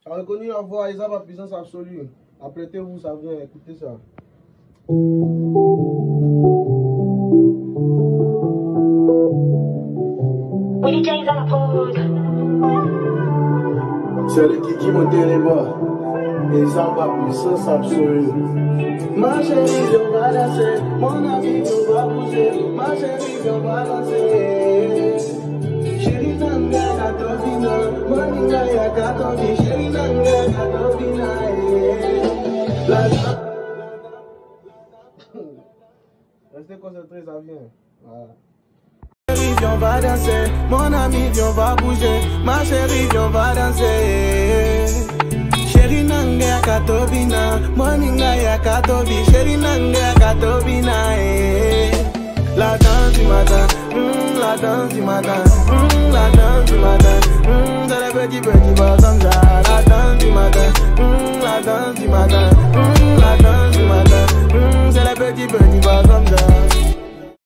Tu as reconnu la voix, Isa va puissance absolue. Apprêtez-vous, ça vient, écoutez ça. Willy James à la prod. C'est le qui monte les bas. Isa va puissance absolue. Ma chérie, on va danser. Mon ami, on va bouger. Ma chérie, on va danser. Chérie Nanga, Katobina. Moninga, ya Katobi. Chérie Nanga, Katobina. Restez concentrés, ça vient. Voilà. Chérie, viens, on va danser. Mon ami, viens, on va bouger. Ma chérie, viens, on va danser. Chérie Nanga, ya Katobina. Moninga, ya Katobi. Chérie Nanga, ya Katobina. La danse du matin, la danse du matin, la danse du matin, c'est les petits bas comme ça. La danse du matin, la danse du matin.